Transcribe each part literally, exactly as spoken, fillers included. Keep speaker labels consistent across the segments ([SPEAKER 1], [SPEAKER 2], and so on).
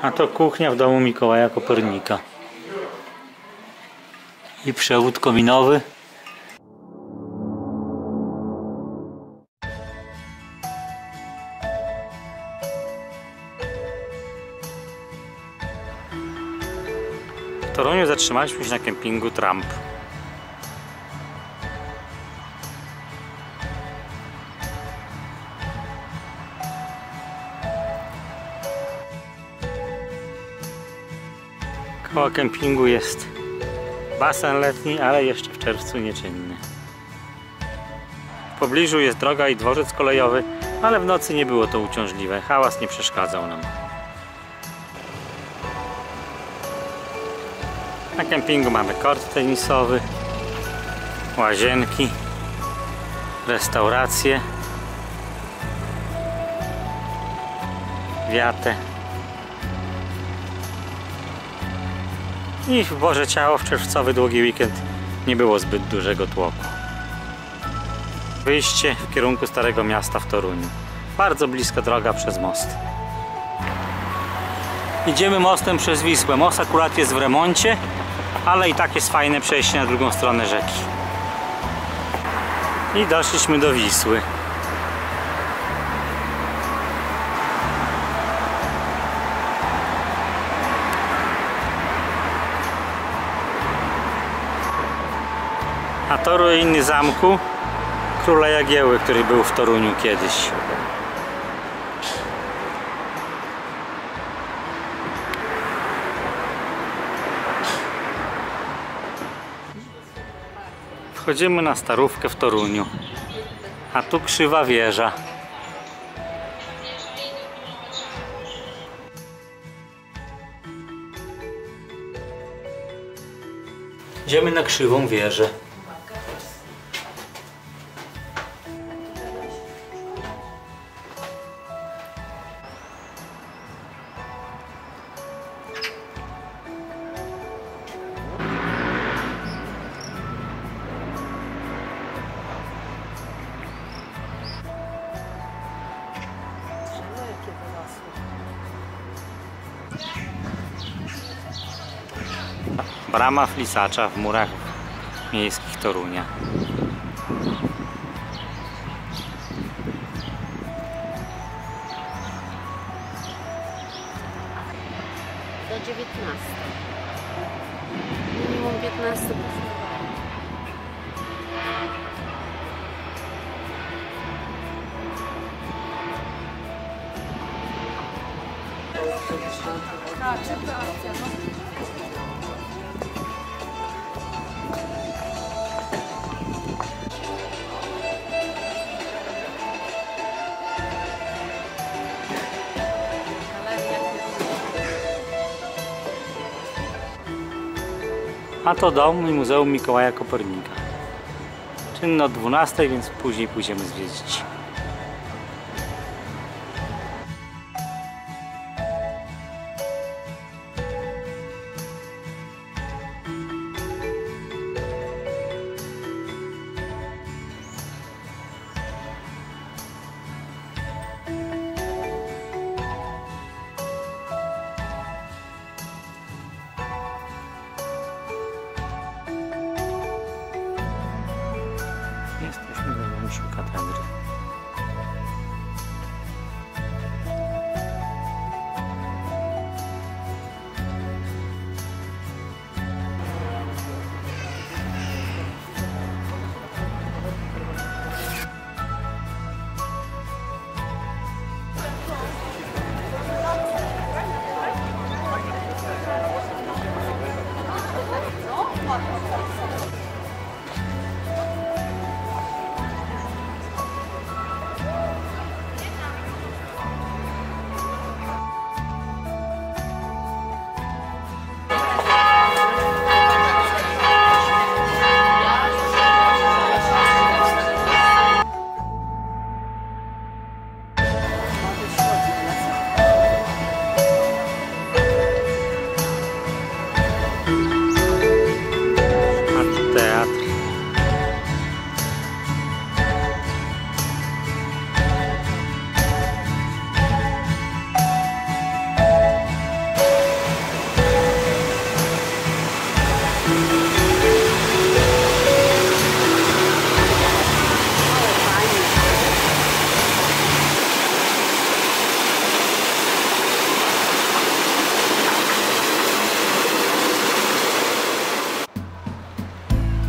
[SPEAKER 1] A to kuchnia w domu Mikołaja Kopernika. I przewód kominowy. W Toruniu zatrzymaliśmy się na kempingu Trump. Koło kempingu jest basen letni, ale jeszcze w czerwcu nieczynny. W pobliżu jest droga i dworzec kolejowy, ale w nocy nie było to uciążliwe. Hałas nie przeszkadzał nam. Na kempingu mamy kort tenisowy, łazienki, restaurację, wiatę. I w Boże Ciało w czerwcowy długi weekend nie było zbyt dużego tłoku. Wyjście w kierunku Starego Miasta w Toruniu. Bardzo bliska droga przez most. Idziemy mostem przez Wisłę. Most akurat jest w remoncie, ale i tak jest fajne przejście na drugą stronę rzeki. I doszliśmy do Wisły. A to ruiny zamku Króla Jagieły, który był w Toruniu kiedyś. Wchodzimy na Starówkę w Toruniu, a tu Krzywa Wieża. Idziemy na Krzywą Wieżę. Brama Flisacza w murach miejskich Torunia.
[SPEAKER 2] Do dziewiętnastej. Minimum piętnaście. Tak, to akcja, no.
[SPEAKER 1] A to dom i Muzeum Mikołaja Kopernika. Czynno o dwunastej, więc później pójdziemy zwiedzić. Jesteśmy we wnętrzu katedry.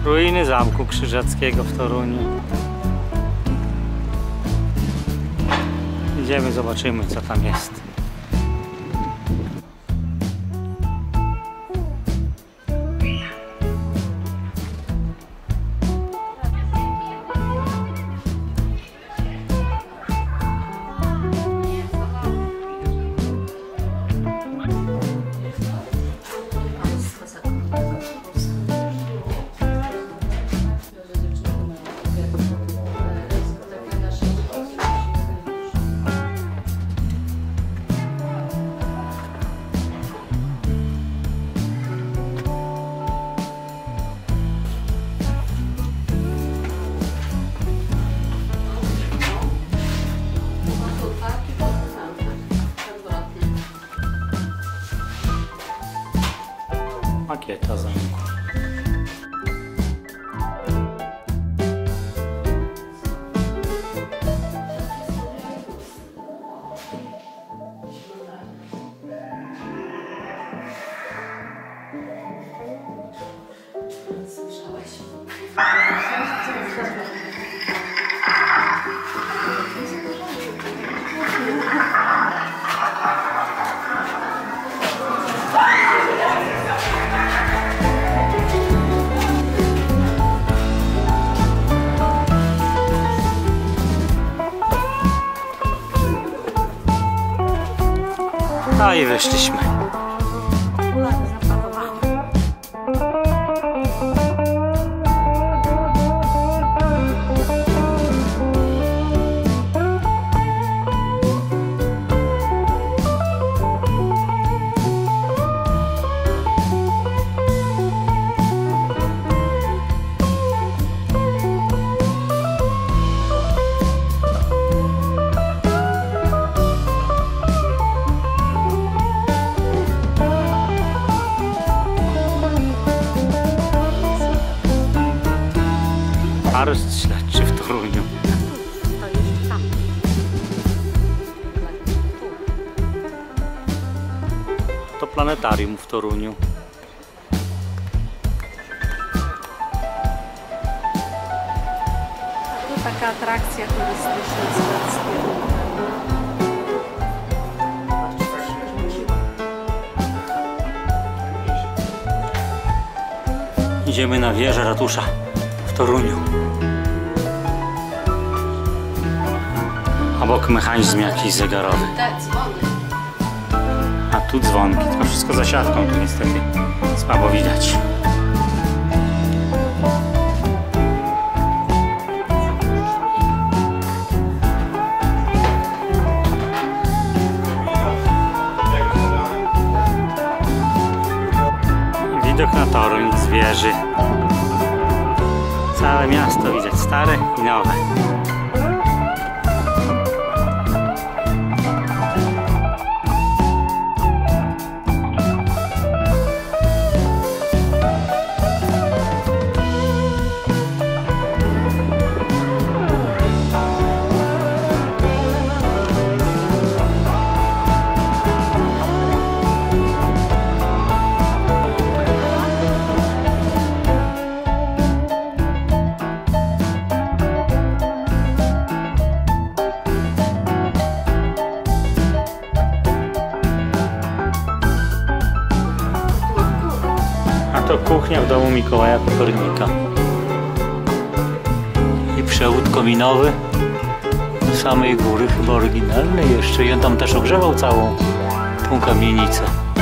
[SPEAKER 1] Ruiny Zamku Krzyżackiego w Toruniu. Idziemy, zobaczymy, co tam jest. Makieta zamku. No i wyszliśmy. Areszt śledczy w Toruniu.
[SPEAKER 2] To jest tam.
[SPEAKER 1] To planetarium w Toruniu.
[SPEAKER 2] A tu taka atrakcja turystyczna z Wrocławia.
[SPEAKER 1] Idziemy na wieżę ratusza w Toruniu. Obok mechanizm jakiś zegarowy. A tu dzwonki, tylko wszystko za siatką, tu niestety słabo widać. Widok na Toruń z wieży. Całe miasto widać, stare i nowe. To kuchnia w domu Mikołaja Kopernika. I przewód kominowy do samej góry, chyba oryginalny jeszcze. I on tam też ogrzewał całą tą kamienicę.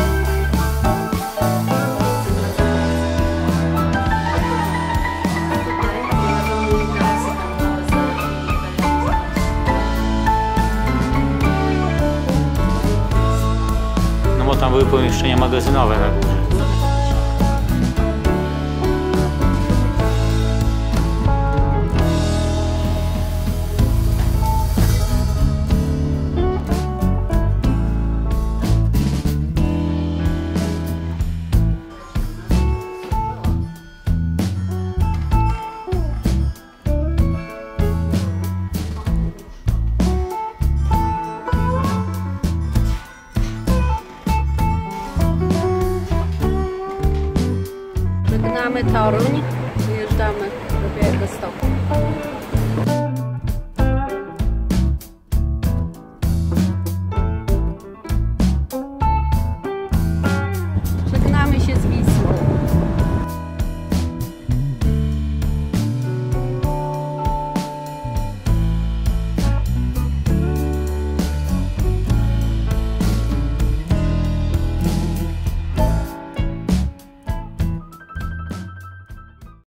[SPEAKER 1] No bo tam były pomieszczenia magazynowe na górze.
[SPEAKER 2] Toruń,
[SPEAKER 1] Ciao.